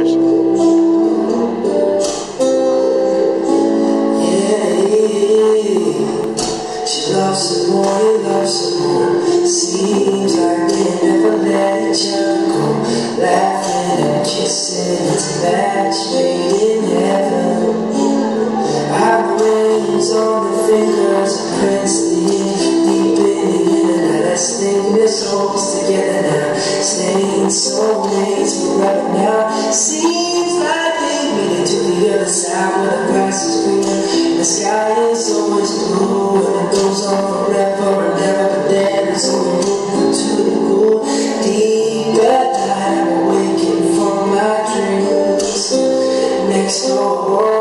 She loves some more, you love some more. Seems like they never let each other go. Laughing and kissing, it's a match made in heaven. I've rings on the fingers of Prince deep in the internet. Let's think this souls together now. Staying soulmates forever now. Seems like they made it to the other side where the grass is green. The sky is always blue and it goes on forever and ever. But there's only room for two to go. Deep at night I'm awaking from my dreams. Next door